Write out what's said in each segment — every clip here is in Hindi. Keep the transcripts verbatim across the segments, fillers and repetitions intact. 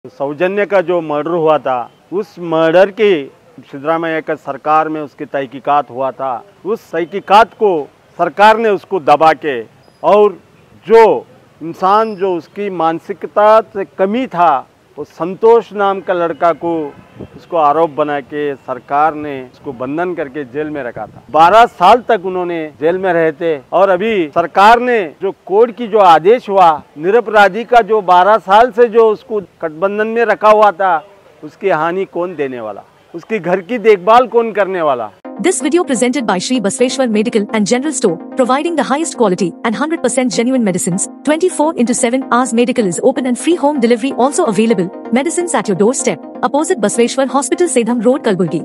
सौजन्य का जो मर्डर हुआ था, उस मर्डर की सिद्धरामैया का सरकार में उसकी तहकीकात हुआ था। उस तहकीकात को सरकार ने उसको दबा के और जो इंसान जो उसकी मानसिकता से कमी था, वो संतोष नाम का लड़का को उसको आरोप बना के सरकार ने उसको बंधन करके जेल में रखा था। बारह साल तक उन्होंने जेल में रहे थे और अभी सरकार ने जो कोर्ट की जो आदेश हुआ, निरपराधी का जो बारह साल से जो उसको गठबंधन में रखा हुआ था, उसकी हानि कौन देने वाला, उसकी घर की देखभाल कौन करने वाला। This video presented by Shri Basveshwar Medical and General Store, providing the highest quality and one hundred percent genuine medicines. twenty-four into seven hours medical is open and free home delivery also available. Medicines at your doorstep. Opposite Basveshwar Hospital, Sedham Road, Kalburgi.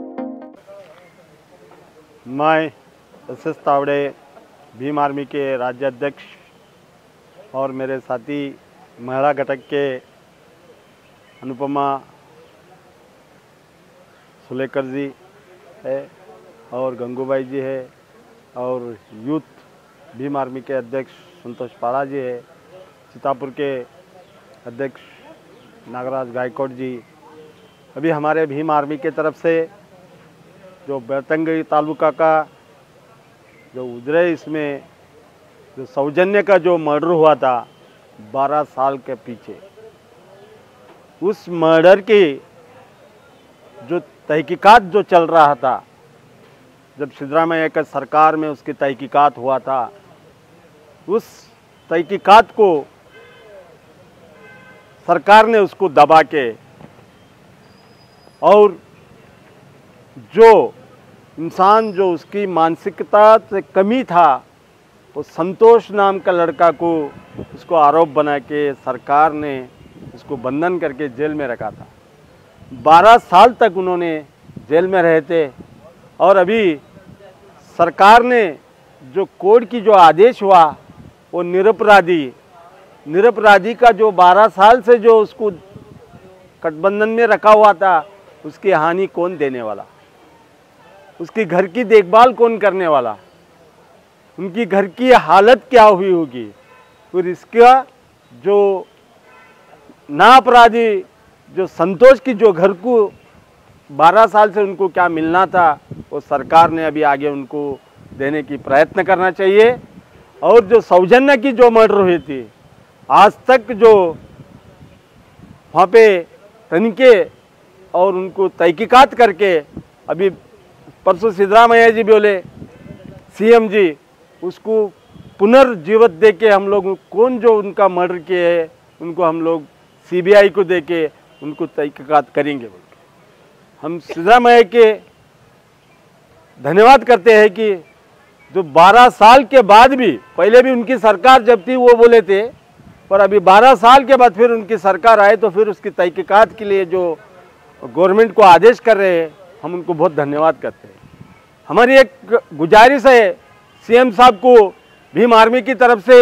मैं S S Tawde Bhim Army के राज्य अध्यक्ष और मेरे साथी महिला घटक के अनुपमा सुलेकर जी है और गंगूबाई जी है और यूथ भीम आर्मी के अध्यक्ष संतोष पाड़ा जी है, सीतापुर के अध्यक्ष नागराज गायकवाड़ जी। अभी हमारे भीम आर्मी के तरफ से जो बेलतंगड़ी तालुका का जो उजरे इसमें जो सौजन्य का जो मर्डर हुआ था बारह साल के पीछे, उस मर्डर की जो तहकीकात जो चल रहा था, जब सिद्धरामैया का सरकार में उसकी तहकीकात हुआ था, उस तहकीकात को सरकार ने उसको दबा के और जो इंसान जो उसकी मानसिकता से कमी था, वो संतोष नाम का लड़का को उसको आरोप बना के सरकार ने उसको बंधन करके जेल में रखा था। बारह साल तक उन्होंने जेल में रहे थे और अभी सरकार ने जो कोर्ट की जो आदेश हुआ, वो निरपराधी निरपराधी का जो बारह साल से जो उसको गठबंधन में रखा हुआ था, उसकी हानि कौन देने वाला, उसकी घर की देखभाल कौन करने वाला, उनकी घर की हालत क्या हुई होगी, फिर इसका जो नापराधी जो संतोष की जो घर को बारह साल से उनको क्या मिलना था, वो सरकार ने अभी आगे उनको देने की प्रयत्न करना चाहिए। और जो सौजन्य की जो मर्डर हुई थी, आज तक जो वहाँ पे तनिके और उनको तहकीकात करके, अभी परसों सिद्धरामैया जी बोले सीएम जी उसको पुनर्जीवित दे के हम लोग कौन जो उनका मर्डर किए है उनको हम लोग सीबीआई को दे के उनको तहकीकात करेंगे। हम सिद्धरामैया के धन्यवाद करते हैं कि जो बारह साल के बाद भी, पहले भी उनकी सरकार जब थी वो बोले थे, पर अभी बारह साल के बाद फिर उनकी सरकार आए तो फिर उसकी तहकीकात के लिए जो गवर्नमेंट को आदेश कर रहे हैं, हम उनको बहुत धन्यवाद करते हैं। हमारी एक गुजारिश है सीएम साहब को भीम आर्मी की तरफ से,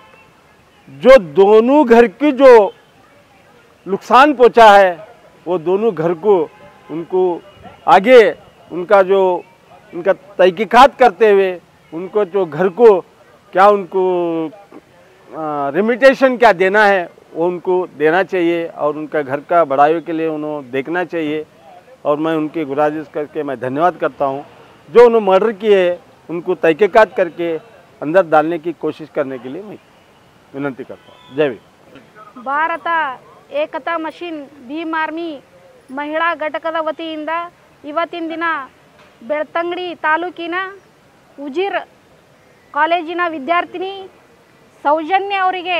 जो दोनों घर की जो नुकसान पहुंचा है, वो दोनों घर को उनको आगे उनका जो उनका तहकीकात करते हुए उनको जो घर को क्या उनको रेमिटेशन क्या देना है वो उनको देना चाहिए और उनका घर का बढ़ावे के लिए उन्होंने देखना चाहिए। और मैं उनकी गुजारिश करके मैं धन्यवाद करता हूँ, जो उन्होंने मर्डर किए उनको तहकीकात करके अंदर डालने की कोशिश करने के लिए मैं विनंती करता हूँ। जय भीम। ಭಾರತ ಏಕತಾ ಮಷಿನ್ ಭೀಮ್ ಆರ್ಮಿ ಮಹಿಳಾ ಘಟಕದ ವತಿಯಿಂದ ಇವತ್ತಿನ ದಿನ ಬೆಳ್ತಂಗಡಿ ತಾಲೂಕಿನ ಉಜಿರ್ ಕಾಲೇಜಿನ ವಿದ್ಯಾರ್ಥಿನಿ ಸೌಜನ್ಯ ಅವರಿಗೆ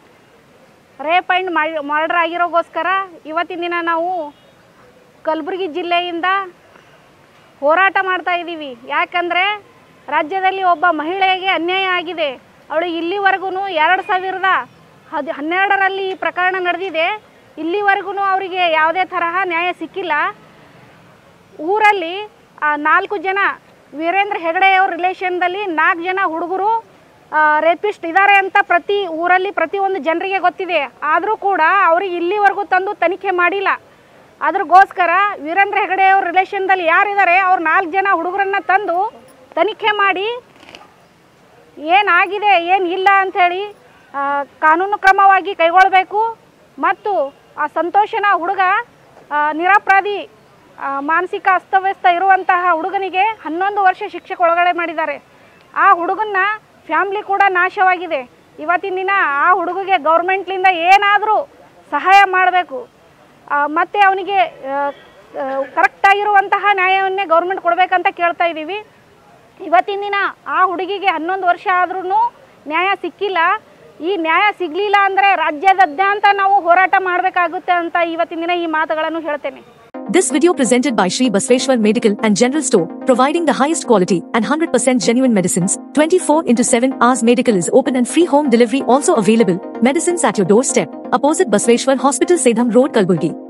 ರೇಪ್ ಆ್ಯಂಡ್ ಮರ್ಡರ್ ಆಗಿರೋಗೋಸ್ಕರ ಇವತ್ತಿನ ದಿನ ನಾವು ಕಲಬುರಗಿ ಜಿಲ್ಲೆಯಿಂದ ಹೋರಾಟ ಮಾಡ್ತಾ ಇದ್ದೀವಿ। ಯಾಕಂದರೆ ರಾಜ್ಯದಲ್ಲಿ ಒಬ್ಬ ಮಹಿಳೆಗೆ ಅನ್ಯಾಯ ಆಗಿದೆ। ಅವಳು ಇಲ್ಲಿವರೆಗೂ ಎರಡು ಸಾವಿರದ ಹದ್ ಹನ್ನೆರಡರಲ್ಲಿ ಈ ಪ್ರಕರಣ ನಡೆದಿದೆ, ಇಲ್ಲಿವರೆಗೂ ಅವರಿಗೆ ಯಾವುದೇ ತರಹ ನ್ಯಾಯ ಸಿಕ್ಕಿಲ್ಲ। ಊರಲ್ಲಿ ನಾಲ್ಕು ಜನ ವೀರೇಂದ್ರ ಹೆಗಡೆ ಅವ್ರ ರಿಲೇಷನ್ದಲ್ಲಿ ನಾಲ್ಕು ಜನ ಹುಡುಗರು ರೇಪಿಸ್ಟ್ ಇದ್ದಾರೆ ಅಂತ ಪ್ರತಿ ಊರಲ್ಲಿ ಪ್ರತಿಯೊಂದು ಜನರಿಗೆ ಗೊತ್ತಿದೆ, ಆದರೂ ಕೂಡ ಅವ್ರಿಗೆ ಇಲ್ಲಿವರೆಗೂ ತಂದು ತನಿಖೆ ಮಾಡಿಲ್ಲ। ಅದ್ರಗೋಸ್ಕರ ವೀರೇಂದ್ರ ಹೆಗಡೆ ಅವ್ರ ರಿಲೇಷನ್ದಲ್ಲಿ ಯಾರಿದ್ದಾರೆ ಅವ್ರು ನಾಲ್ಕು ಜನ ಹುಡುಗರನ್ನ ತಂದು ತನಿಖೆ ಮಾಡಿ ಏನಾಗಿದೆ ಏನಿಲ್ಲ ಅಂಥೇಳಿ ಕಾನೂನು ಕ್ರಮವಾಗಿ ಕೈಗೊಳ್ಳಬೇಕು ಮತ್ತು ಆ ಸಂತೋಷನ ಹುಡುಗ ಆ, ನಿರಪರಾಧಿ ಆ, ಮಾನಸಿಕ ಅಸ್ತವ್ಯಸ್ತ ಇರುವಂತಹ ಹುಡುಗನಿಗೆ ಹನ್ನೊಂದು ವರ್ಷ ಶಿಕ್ಷೆಗೆ ಒಳಗಡೆ ಮಾಡಿದ್ದಾರೆ. ಆ ಹುಡುಗನ ಫ್ಯಾಮ್ಲಿ ಕೂಡ ನಾಶವಾಗಿದೆ. ಇವತ್ತಿನ ದಿನ ಆ ಹುಡುಗಿಗೆ ಗೌರ್ಮೆಂಟ್ಲಿಂದ ಏನಾದರೂ ಸಹಾಯ ಮಾಡಬೇಕು, ಮತ್ತು ಅವನಿಗೆ ಕರೆಕ್ಟಾಗಿರುವಂತಹ ನ್ಯಾಯವನ್ನೇ ಗೌರ್ಮೆಂಟ್ ಕೊಡಬೇಕಂತ ಕೇಳ್ತಾ ಇದ್ದೀವಿ. ಇವತ್ತಿನ ದಿನ ಆ ಹುಡುಗಿಗೆ ಹನ್ನೊಂದು ವರ್ಷ ಆದ್ರೂ ನ್ಯಾಯ ಸಿಕ್ಕಿಲ್ಲ. ಈ ನ್ಯಾಯ ಸಿಗಲಿಲ್ಲ ಅಂದರೆ ರಾಜ್ಯಾದ್ಯಂತ ನಾವು ಹೋರಾಟ ಮಾಡಬೇಕಾಗುತ್ತೆ ಅಂತ ಇವತ್ತಿನ ದಿನ ಈ ಮಾತುಗಳನ್ನು ಹೇಳ್ತೇನೆ. This video presented by Shri Basveshwar Medical and General Store, providing the highest quality and one hundred percent genuine medicines. twenty-four into seven hours medical is open and free home delivery also available. Medicines at your doorstep. Opposite Basveshwar Hospital, Sedham Road, Kalburgi.